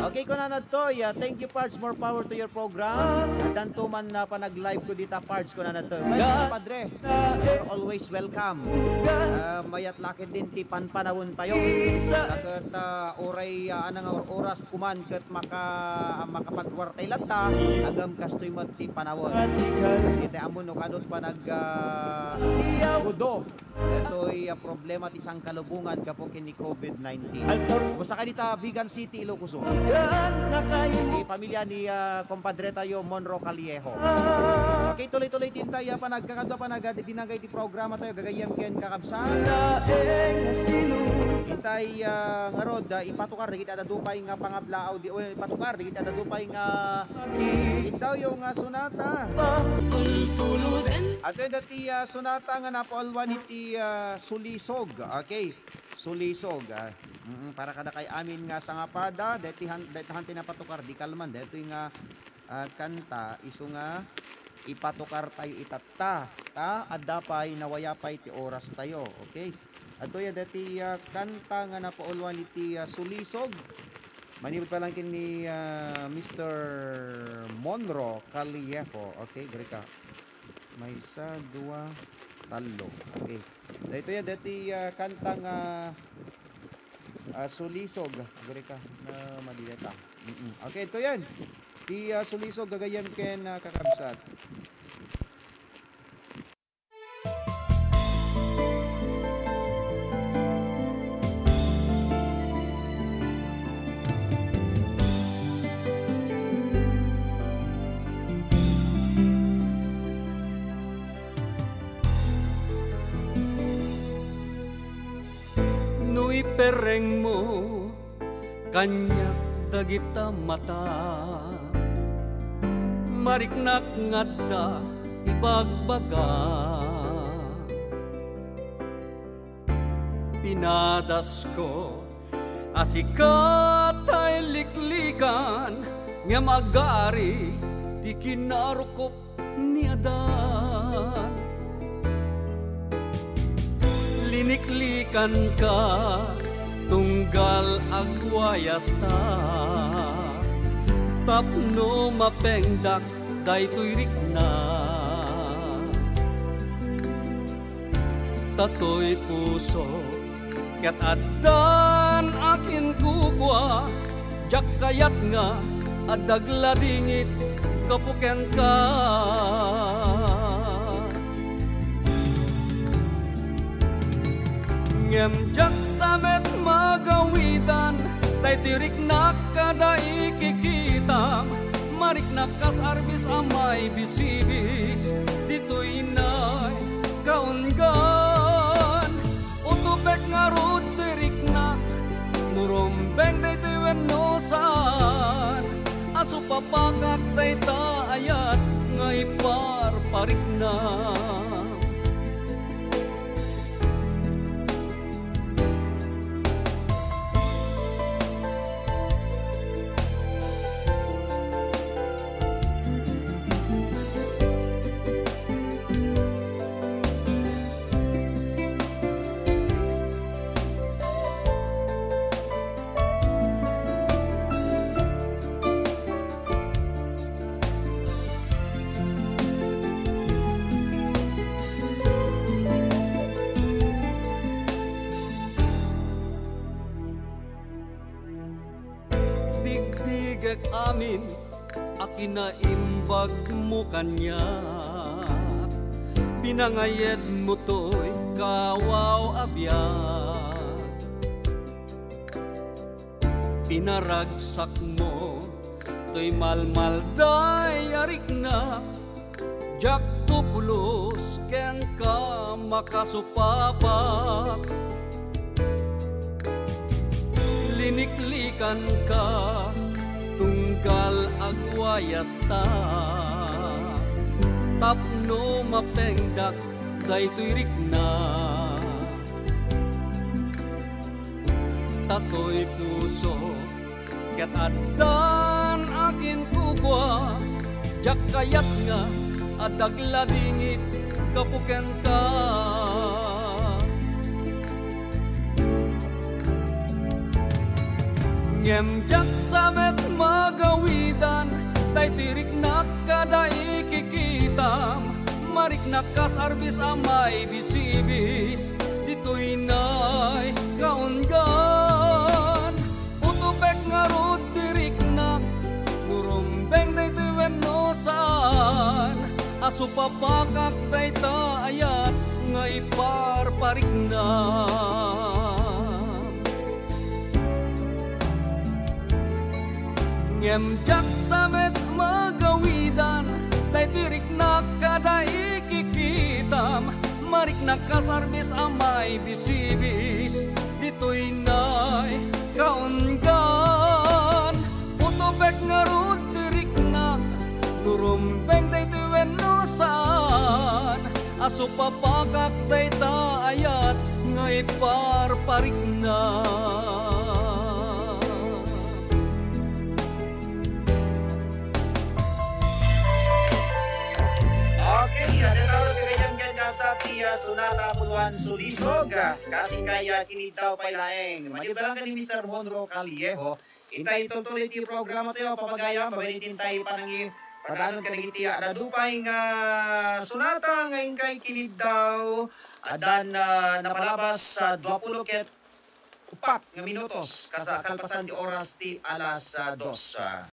Okay ko na natoy. Thank you parts, more power to your program. Danto man na pa nag-live ko dita parts ko na natoy. Well, padre, you're always welcome. Mayat lakit din ti panpanawon tayo. Lakat oray anang oras kuman ket makapagwartay latta agam kastoy mat ti panawon. Ite amon no kadot pa nag gudo. Ito'y problema ti sang kalubungan kapag kini COVID-19. Kung sa kanita Vegan City, Ilocos. Di pamilya ni kompadre tayo Monroe Caliejo. Okay, tuloy-tuloy din tayo pa nagkakadwa pa nagdinagay ti programa tayo gagayam ken kakabsan. Hintay ngarod ipatukar di kita dadupay nga pangablaaw di ipatukar di kita dadupay nga itaw yung sonata. At dati sonata nga napolwan iti sulisog. Okay, sulisog. Para kada kay amin nga sangapada deti hanti na patukar di kalman dito nga kanta isu nga ipatukar tayo itatta ta adapay nawayapay ti oras tayo. Okay, ato ya deti kanta nga napaulwan iti sulisog. Manibot pa lang kini Mr. Monroe Caliejo. Okay, gari ka may isa, dua, talo. Okay. Dito yan, dati kantang sulisog. Gari ka na madileta. Okay, ito yan. Di sulisog gagayam ken kakabsat. Pereng mo kanyak dagita mata mariknak ngadda ibagbaga pinadas ko asikat ay liklikan nga magari di kinarukop ni adan liniklikan ka tunggal agwayasta tapno mapengdak daytoy rikna tatoy puso ket addan akin kukwa jak kayat nga adagladingit kapuken ka ngem jak samet magawidan tay tirik na kada ikikitam marik nakas arbis amay bisibis ditoy inay kaungan utubek nga rod tirik na nurombeng daytoy wenosan aso papakak tay taayat nga iparparik na amin akinaimbag mo kanya pinangayed mo to'y kawaw abiyag pinaragsak mo to'y malmalday arik na jak tupulos ken ka makasupapak liniklikan ka tunggal agwayasta tapno mapengdak daytoy rikna tatoy puso ket addan akin kukwa jak kayat nga adagladingit kapuken ka ngem jak samet nakas arbis amay bisibis dito'y nay kaungan utubek nga rod tirik na ngurumbeng daytoy wenno saan aso papakak dayta ayat nga iparparik na ngemjak samet magawidan tay tirik na kada ikikitam marik na kasarbis amay bisibis dito'y nay kaungan utubek nga rod tirik na ngurumbeng daytoy wenno saan aso papakak dayta ayat nga iparparik na Okay, natawag ka kanyang gandam sa tiya Sunata Puluan Sulisog. Kasi kaya kinitaw pa'y laeng. Magibalang ka ni Mr. Monroe Caliejo. Intay tutuloy ti programa tayo, papagaya, mabalitin tayo panangi. Padanon ka naging tiya. Nadupay nga sunata ngayon kay kinid daw. Adan napalabas sa 20 ket upat nga minutos. Kalpasan di oras ti alas 2.